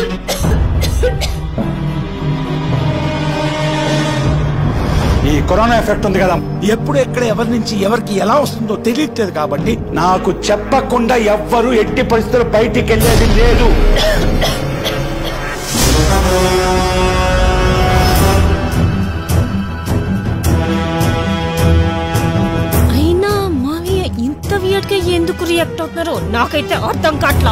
ఈ corona effect ఉంది కదా, ఎప్పుడు ఎక్కడ ఎవరి నుంచి ఎవరికి ఎలా వస్తుందో తెలియట్లేదు కాబట్టి నాకు చెప్పకుండా ఎవ్వరూ ఎట్టి పరిస్థితుల్లో బయటికి వెళ్ళేది లేదు. అయినా మావయ్య ఇంత వియర్డ్ గా ఎందుకు రియాక్ట్ అవుతున్నారో నాకైతే అర్థం కావట్లా.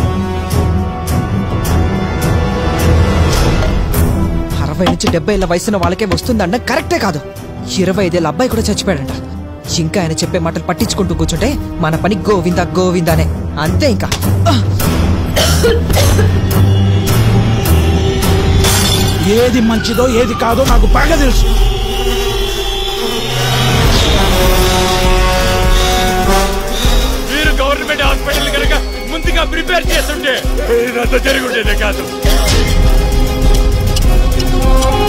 60 నుంచి 70 ఏళ్ల వయసున్న వాళ్ళకే వస్తుందన్న కరెక్టే కాదు. 25 ఏళ్ళ అబ్బాయి కూడా చచ్చిపోయాడంట. ఇంకా ఆయన చెప్పే మాటలు పట్టించుకుంటూ కూర్చుంటే మన పని గోవిందా గోవిందానే, అంతే. ఇంకా ఏది మంచిదో ఏది కాదో నాకు బాగా తెలుసు. మీరు గవర్నమెంట్ హాస్పిటల్ కనుక ముందుగా ప్రిపేర్ చేస్తుంటే ఇదంతా జరుగుండేదే కాదు.